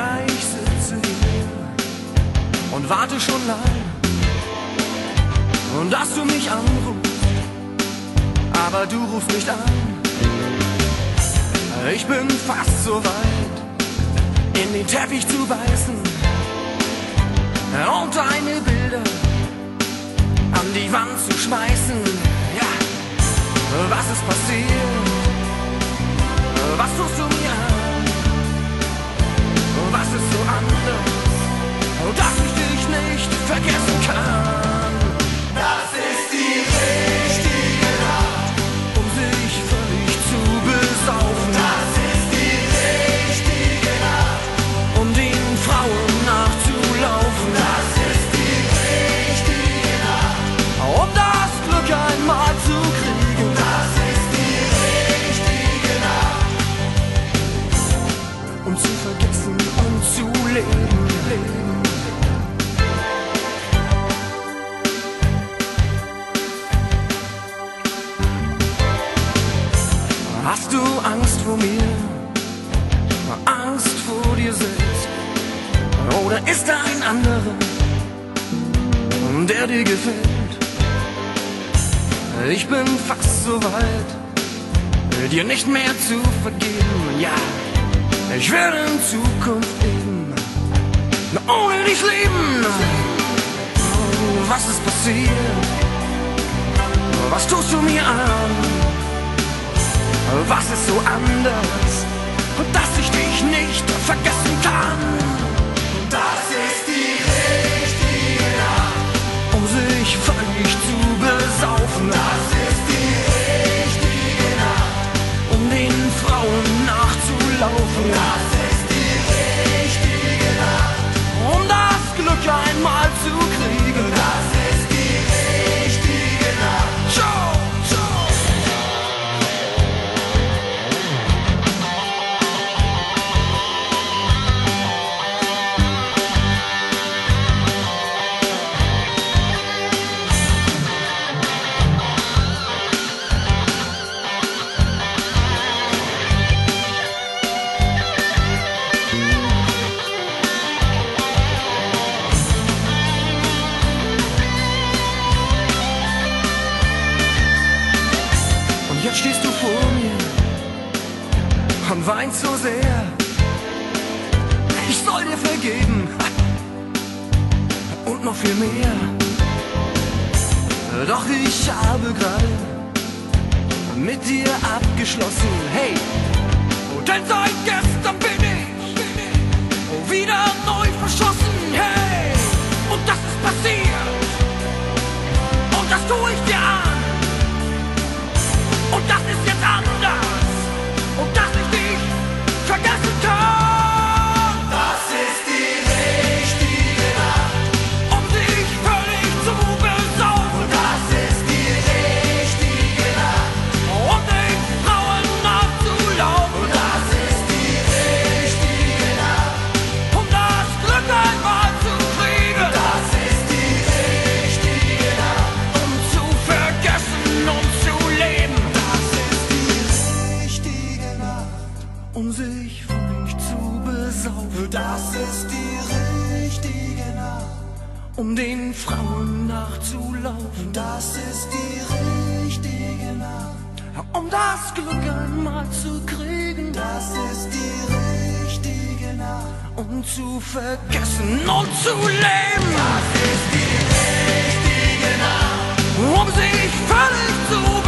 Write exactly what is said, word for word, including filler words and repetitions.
Ja, ich sitze hier und warte schon lang, und dass du mich anrufst, aber du rufst nicht an. Ich bin fast so weit, in den Teppich zu beißen und deine Bilder an die Wand zu schmeißen. Ja, was ist passiert? Was tust du mir an? Was ist so anders, dass ich dich nicht vergessen kann? Das ist die richtige Nacht, um sich völlig zu besaufen. das ist die richtige Nacht, um den Frauen nachzulaufen. das ist die richtige Nacht, Um das Glück einmal zu kriegen. das ist die richtige Nacht, Um zu vergessen und zu leben, leben. Hast du Angst vor mir? Angst vor dir selbst? Oder ist da ein anderer, der dir gefällt? Ich bin fast so weit, dir nicht mehr zu vergeben. Ja, ich werde in Zukunft leben, ohne dich leben. Was ist passiert? Was tust du mir an? Was ist so anders, dass ich dich nicht vergessen kann? das ist die richtige Nacht, Um sich völlig zu besaufen, das ist die richtige Nacht, um den Frauen nachzulaufen, das ist die richtige Nacht, um das Glück einmal zu kriegen. das ist die richtige Nacht. Ciao, ciao. Und jetzt stehst du vor mir und weinst so sehr. Ich soll dir vergeben und noch viel mehr. Doch ich habe gerade mit dir abgeschlossen. Hey, denn seit gestern bin ich wieder neu verschossen. Hey, und das ist passiert und das tue ich dir an. Und das ist jetzt anders, und dass ich dich vergessen kann. Das ist die richtige Nacht, Um dich völlig zu besaufen, das ist die richtige Nacht, um den Frauen nachzulaufen, das ist die richtige Nacht, um das Glück einmal zu kriegen, das ist die richtige Nacht, um zu vergessen und zu leben, das ist die richtige Nacht, um sich völlig zu besaufen, das ist die richtige Nacht, um den Frauen nachzulaufen, das ist die richtige Nacht, um das Glück einmal zu kriegen, das ist die richtige Nacht, um zu vergessen und zu leben, das ist die richtige Nacht. um sich völlig zu